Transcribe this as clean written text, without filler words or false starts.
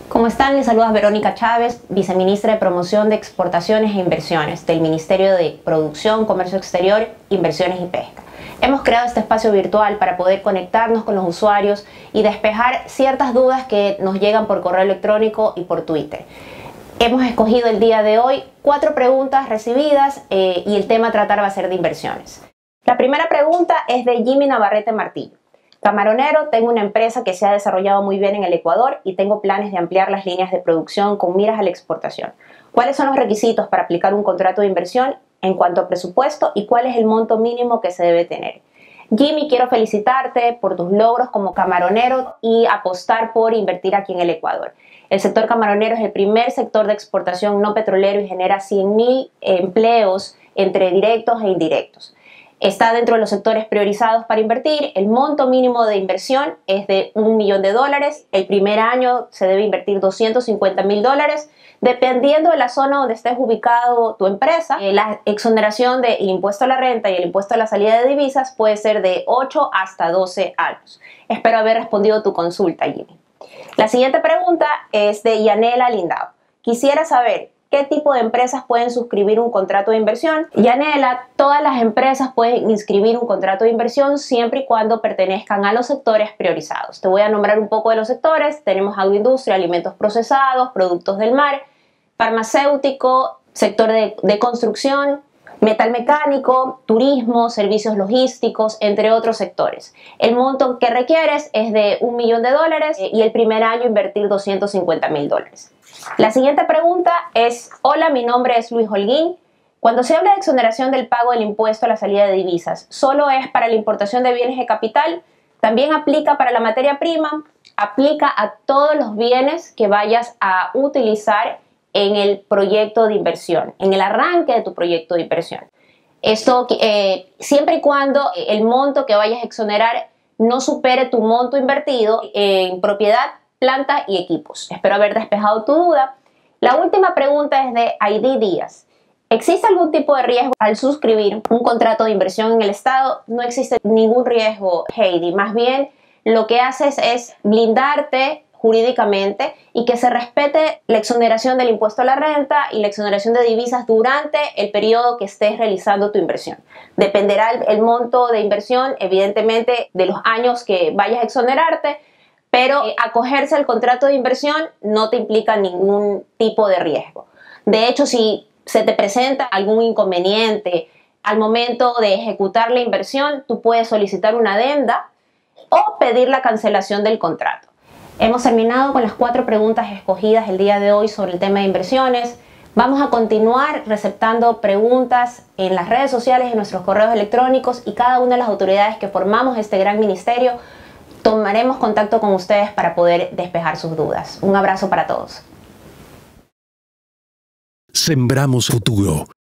¿Cómo están? Les saluda Verónica Chávez, viceministra de Promoción de Exportaciones e Inversiones del Ministerio de Producción, Comercio Exterior, Inversiones y Pesca. Hemos creado este espacio virtual para poder conectarnos con los usuarios y despejar ciertas dudas que nos llegan por correo electrónico y por Twitter. Hemos escogido el día de hoy 4 preguntas recibidas y el tema a tratar va a ser de inversiones. La primera pregunta es de Jimmy Navarrete Martillo. Camaronero, tengo una empresa que se ha desarrollado muy bien en el Ecuador y tengo planes de ampliar las líneas de producción con miras a la exportación. ¿Cuáles son los requisitos para aplicar un contrato de inversión en cuanto a presupuesto y cuál es el monto mínimo que se debe tener? Jimmy, quiero felicitarte por tus logros como camaronero y apostar por invertir aquí en el Ecuador. El sector camaronero es el primer sector de exportación no petrolero y genera 100.000 empleos entre directos e indirectos. Está dentro de los sectores priorizados para invertir. El monto mínimo de inversión es de $1 millón. El primer año se debe invertir $250.000. Dependiendo de la zona donde estés ubicado tu empresa, la exoneración del impuesto a la renta y el impuesto a la salida de divisas puede ser de 8 hasta 12 años. Espero haber respondido tu consulta, Jimmy. La siguiente pregunta es de Yanela Lindao. Quisiera saber ¿qué tipo de empresas pueden suscribir un contrato de inversión? Yanela, todas las empresas pueden inscribir un contrato de inversión siempre y cuando pertenezcan a los sectores priorizados. Te voy a nombrar un poco de los sectores. Tenemos agroindustria, alimentos procesados, productos del mar, farmacéutico, sector de construcción, metal mecánico, turismo, servicios logísticos, entre otros sectores. El monto que requieres es de $1 millón y el primer año invertir $250.000. La siguiente pregunta es, hola, mi nombre es Luis Holguín. Cuando se habla de exoneración del pago del impuesto a la salida de divisas, ¿solo es para la importación de bienes de capital? ¿También aplica para la materia prima? Aplica a todos los bienes que vayas a utilizar en el proyecto de inversión, en el arranque de tu proyecto de inversión. Esto siempre y cuando el monto que vayas a exonerar no supere tu monto invertido en propiedad, planta y equipos. Espero haber despejado tu duda. La última pregunta es de Aidí Díaz. ¿Existe algún tipo de riesgo al suscribir un contrato de inversión en el Estado? No existe ningún riesgo, Heidi. Más bien, lo que haces es blindarte jurídicamente y que se respete la exoneración del impuesto a la renta y la exoneración de divisas durante el periodo que estés realizando tu inversión. Dependerá el monto de inversión, evidentemente, de los años que vayas a exonerarte, pero acogerse al contrato de inversión no te implica ningún tipo de riesgo. De hecho, si se te presenta algún inconveniente al momento de ejecutar la inversión, tú puedes solicitar una adenda o pedir la cancelación del contrato. Hemos terminado con las 4 preguntas escogidas el día de hoy sobre el tema de inversiones. Vamos a continuar receptando preguntas en las redes sociales, en nuestros correos electrónicos y cada una de las autoridades que formamos este gran ministerio tomaremos contacto con ustedes para poder despejar sus dudas. Un abrazo para todos. Sembramos futuro.